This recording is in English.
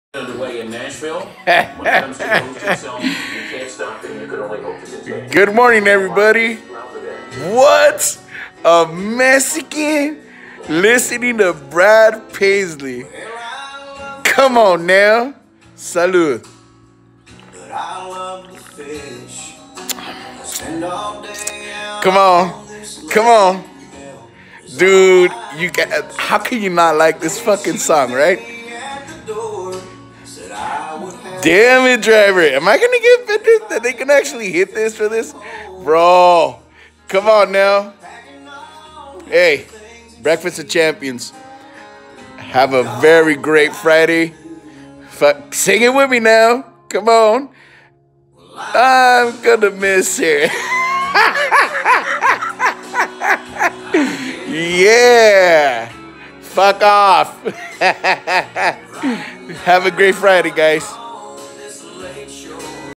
Underway in Nashville. When it comes to host itself, you can't stop and you can only hope to continue. Good morning, everybody. What? A Mexican listening to Brad Paisley. Come on now. Salud. Come on. Come on. Dude, you got, how can you not like this fucking song, right? Damn it, driver. Am I going to get offended that they can actually hit this for this? Bro, come on now. Hey, Breakfast of Champions. Have a very great Friday. Sing it with me now. Come on. I'm going to miss her. Yeah. Fuck off. Have a great Friday, guys.